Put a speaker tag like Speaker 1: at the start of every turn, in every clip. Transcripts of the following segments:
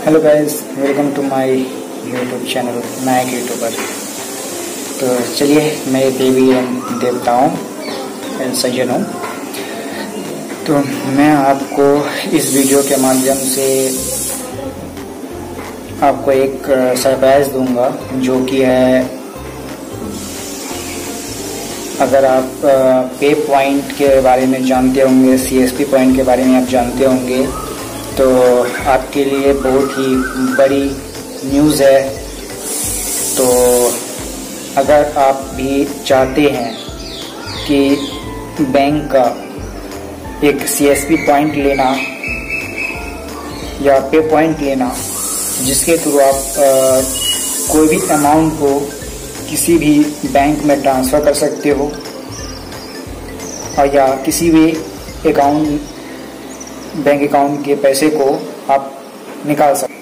Speaker 1: Hello guys, welcome to my YouTube channel. मैं एक YouTuber. तो चलिए, मैं देवी एवं देवताओं एवं सज्जनों, तो मैं आपको इस वीडियो के माध्यम से आपको एक सरप्राइज दूंगा, जो कि है, अगर आप पे पॉइंट के बारे में जानते होंगे, CSP पॉइंट के बारे में आप जानते होंगे, तो आपके लिए बहुत ही बड़ी न्यूज़ है। तो अगर आप भी चाहते हैं कि बैंक का एक CSP पॉइंट लेना या पे पॉइंट लेना, जिसके थ्रू आप कोई भी अमाउंट को किसी भी बैंक में ट्रांसफ़र कर सकते हो, और या किसी भी बैंक अकाउंट के पैसे को आप निकाल सकते।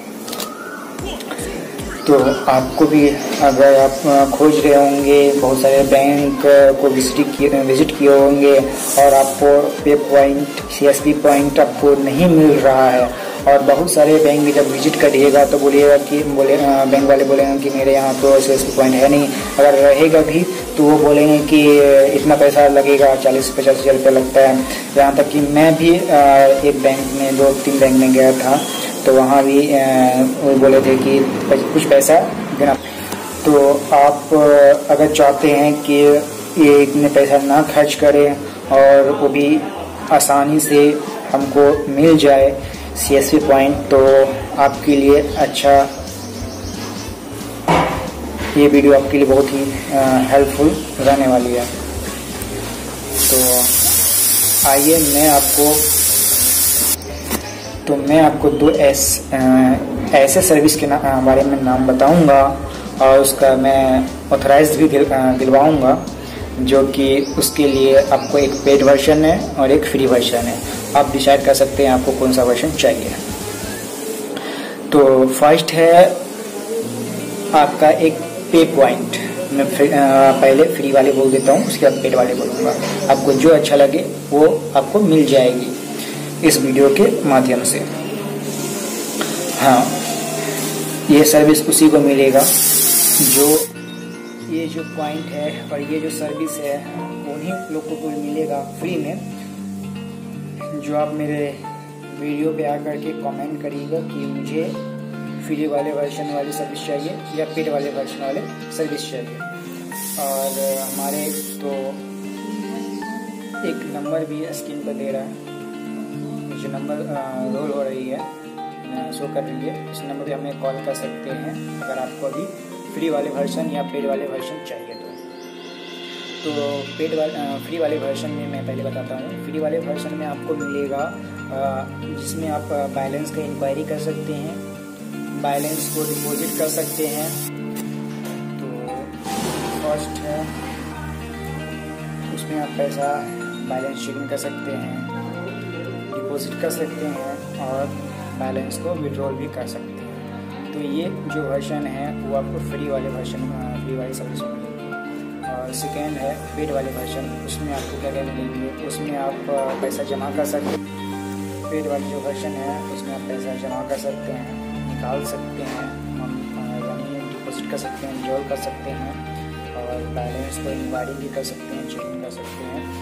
Speaker 1: तो आपको भी, अगर आप खोज रहे होंगे, बहुत सारे बैंक को विजिट किए होंगे और आपको पे पॉइंट CSP पॉइंट आपको नहीं मिल रहा है, और बहुत सारे बैंक में जब विजिट करिएगा तो बैंक वाले बोलेंगे कि मेरे यहाँ तो CSP पॉइंट है नहीं। अगर रहेगा भी तो वो बोलेंगे कि इतना पैसा लगेगा, 40-50 हज़ार रुपया लगता है। यहाँ तक कि मैं भी एक बैंक में 2-3 बैंक में गया था, तो वहाँ भी वो बोले थे कि कुछ पैसा देना। तो आप अगर चाहते हैं कि ये इतने पैसा ना खर्च करें और वो भी आसानी से हमको मिल जाए CSP पॉइंट, तो आपके लिए अच्छा, ये वीडियो आपके लिए बहुत ही हेल्पफुल रहने वाली है। तो आइए, मैं आपको 2 ऐसे सर्विस के बारे में नाम बताऊंगा, और उसका मैं ऑथराइज्ड भी दिलवाऊंगा, जो कि उसके लिए आपको एक पेड वर्जन है और एक फ्री वर्जन है। आप डिसाइड कर सकते हैं आपको कौन सा वर्जन चाहिए। तो फर्स्ट है आपका एक पे पॉइंट। मैं पहले फ्री वाले बोल देता हूँ, उसके बाद पेड वाले बोलूँगा। आपको जो अच्छा लगे वो आपको मिल जाएगी इस वीडियो के माध्यम से। हाँ, ये सर्विस उसी को मिलेगा जो ये जो पॉइंट है और ये जो सर्विस है, उन्हीं लोगों को मिलेगा फ्री में, जो आप मेरे वीडियो पे आकर के कमेंट करिएगा कि मुझे फ्री वाले वर्जन वाली सर्विस चाहिए या पेड वाले वर्जन वाले सर्विस चाहिए। और हमारे तो एक नंबर भी स्क्रीन पर दे रहा है, जो नंबर रोल हो रही है, शो कर रही है, इस नंबर पे हमें कॉल कर सकते हैं अगर आपको अभी फ्री वाले वर्जन या पेड वाले वर्जन चाहिए। तो फ्री वाले वर्जन में मैं पहले बताता हूँ। फ्री वाले वर्जन में आपको मिलेगा जिसमें आप बैलेंस का इंक्वायरी कर सकते हैं, बैलेंस को डिपॉजिट कर सकते हैं। तो फर्स्ट है, उसमें आप पैसा बैलेंस चेकिंग कर सकते हैं, डिपॉजिट कर सकते हैं और बैलेंस को विड्रॉल भी कर सकते हैं। तो ये जो वर्जन है वो आपको फ्री वाली सर्विस मिलेगी। और सेकेंड है पेड वाले वर्जन। उसमें आपको क्या क्या मिलेंगे, उसमें आप पैसा जमा कर सकते हैं। पेड वाली जो वर्जन है उसमें आप पैसा जमा कर सकते हैं, निकाल सकते हैं, यानी डिपॉजिट कर सकते हैं, विड्रॉल कर सकते हैं, और बैलेंस को इंक्वायरी भी कर सकते हैं, चेकिंग कर सकते हैं।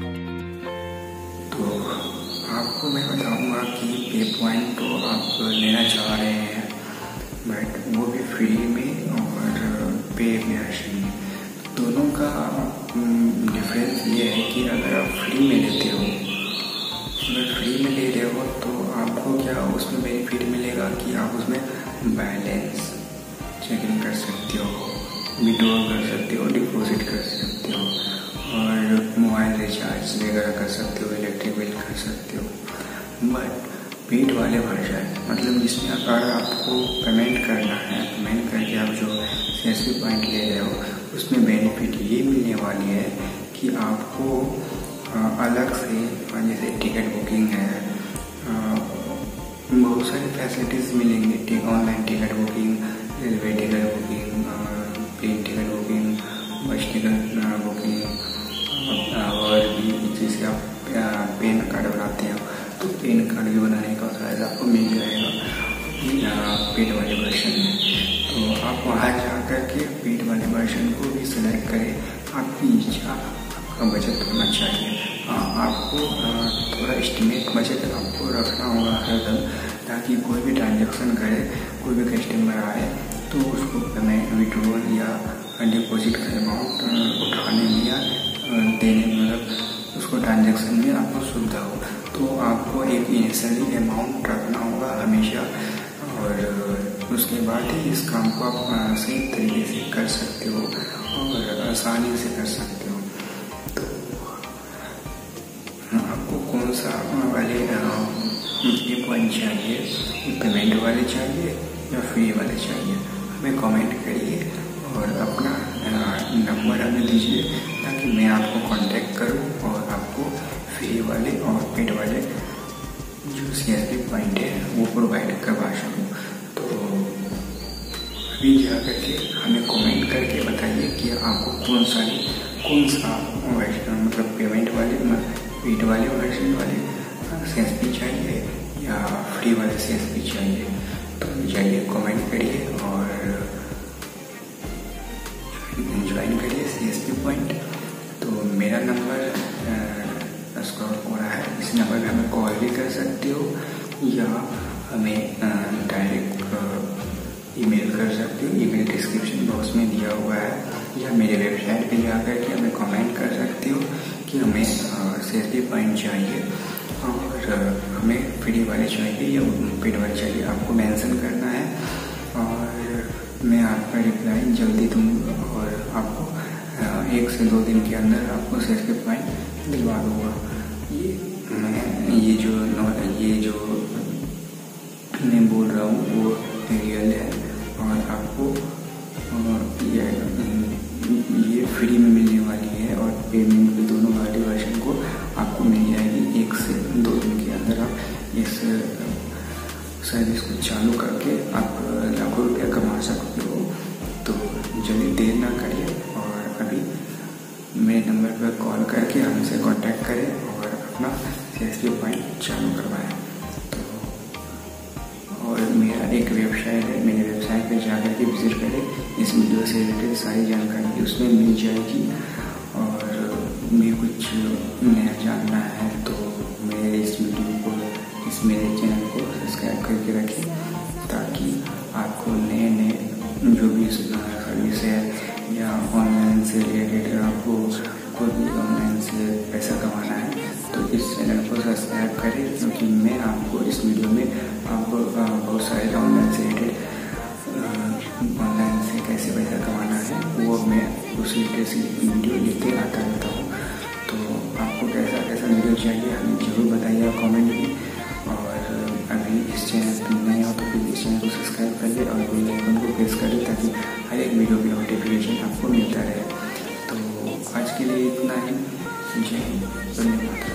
Speaker 2: तो आपको मैं बताऊंगा कि पे पॉइंट तो आप लेना चाह रहे हैं, बट वो भी फ्री में और पे वर्जन में। दोनों का डिफरेंस ये है कि अगर आप फ्री में लेते हो, अगर फ्री में ले रहे हो तो आपको क्या उसमें बेनिफिट मिलेगा कि आप उसमें बैलेंस चेकिंग कर सकते हो, विड्रॉल कर सकते हो, डिपॉजिट कर सकते हो, और मोबाइल रिचार्ज वगैरह कर सकते हो, इलेक्ट्रिक बिल कर सकते हो। बट पेड वाले वर्जन, मतलब जिसमें अगर आपको पेमेंट करना है, पेमेंट करके आप जो CSP पॉइंट ले रहे हो, उसमें बेनिफिट ये मिलने वाली है कि आपको अलग से, जैसे टिकट बुकिंग है, बहुत सारी फैसिलिटीज़ मिलेंगी। Online ticket booking, railway ticket booking, plane ticket booking, bus ticket booking, और भी जैसे आप पेन कार्ड बनाते हैं तो पेन कार्ड भी बनाने का शायद आपको मिल जाएगा। पेड वाले वर्जन में। तो आप वहाँ जा कर के पेड वाले वर्जन को भी सिलेक्ट करें। आपकी इच्छा, आपका बजट होना चाहिए। आपको थोड़ा एस्टिमेट बजट आपको रखना होगा हरदम, ताकि कोई भी ट्रांजेक्शन करे, कोई भी कस्टमर आए तो उसको पेमेंट विड्रॉल या डिपॉजिट का अमाउंट उठाने में या देने में, मतलब उसको ट्रांजेक्शन में आपको सुविधा हो। तो आपको एक इनिशियली अमाउंट रखना होगा हमेशा, और उसके बाद ही इस काम को आप सही तरीके से कर सकते हो और आसानी से कर सकते हो। तो आपको कौन सा वाले पॉइंट चाहिए, पेमेंट वाले चाहिए या फ्री वाले चाहिए, हमें कमेंट करिए और अपना नंबर हमें दीजिए, ताकि मैं आपको कांटेक्ट करूं और आपको फ्री वाले और पेड वाले जो CSP पॉइंट है वो प्रोवाइड करवा सकूँ। तो अभी जा करके हमें कमेंट करके बताइए कि आपको कौन सा वर्जन, मतलब पेमेंट वाले, पेड वाले वर्जन वाले CSP चाहिए या फ्री वाले CSP चाहिए। तो जाइए कमेंट करिए और ज्वाइन करिए CSP पॉइंट। तो मेरा नंबर स्क्रॉल हो रहा है, इस नंबर पे हमें कॉल भी कर सकते हो या हमें डायरेक्ट ईमेल कर सकते हो। ईमेल डिस्क्रिप्शन बॉक्स में दिया हुआ है, या मेरे वेबसाइट पे जाकर के हमें कमेंट कर सकते हो कि हमें CSP पॉइंट चाहिए और हमें फ्री वाले चाहिए या पेड वाले चाहिए। आपको मेंशन करना है और मैं आपका रिप्लाई जल्दी दूँगा और आपको 1 से 2 दिन के अंदर आपको CSP पॉइंट दिलवा दूँगा। ये जो मैं बोल रहा हूँ वो रियल है, और आपको ये फ्री में मिलने वाली है, और पेमेंट भी दोनों वाले वर्जन को आपको मिल जाएगी 1 से 2 दिन के अंदर। आप इस सर्विस को चालू करके आप लाखों रुपया कमा सकते हो। तो जल्दी देर ना करिए और अभी मेरे नंबर पर कॉल करके हमसे कांटेक्ट करें और अपना CSP पॉइंट चालू करवाएं। तो और मेरा एक वेबसाइट है, मेरे वेबसाइट पे जाकर के विजिट करें। इस वीडियो से रिलेटेड सारी जानकारी उसमें मिल जाएगी, और मुझे कुछ नया जानना है तो मेरे इस वीडियो को, इस मेरे चैनल को सब्सक्राइब करके रखें, ताकि आपको नए जो भी सर्विस है या ऑनलाइन से रिलेटेड, आपको कोई भी ऑनलाइन से पैसा कमाना है तो इस चैनल को सब्सक्राइब करें, क्योंकि मैं आपको इस वीडियो में आपको बहुत सारे ऑनलाइन से रिलेटेड, ऑनलाइन से कैसे पैसा कमाना है वो मैं उसी जैसी वीडियो लेते आता रहता हूँ। तो आपको कैसा वीडियो चाहिए हमें जरूर बताइए कमेंट में, और अभी इस चैनल पर नए हो तो प्लीज़ इस चैनल को सब्सक्राइब करिए और बेल आइकन को प्रेस करिए, ताकि हर एक वीडियो की नोटिफिकेशन आपको मिलता रहे। तो आज के लिए इतना ही। जय हिंद, धन्यवाद।